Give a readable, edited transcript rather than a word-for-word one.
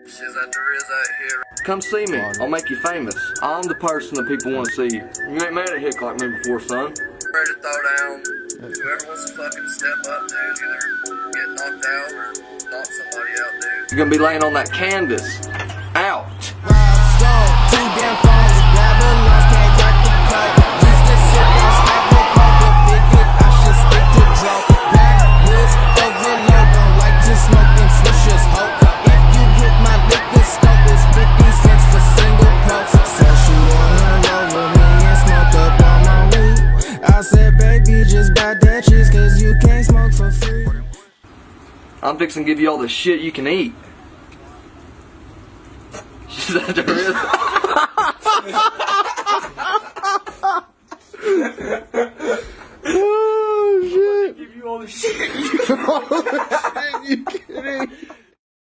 Shizzat the Rizzat here. Come see me. I'll make you famous. I'm the person that people want to see you. You ain't made a hick like me before, son. Ready to throw down. Whoever wants to fucking step up, dude, either get knocked out or knock somebody out, dude. You're gonna be laying on that canvas. Out. I'm fixing to give you all the shit you can eat. Shizzat the Rizzat. Oh shit! Give you all the shit you can eat.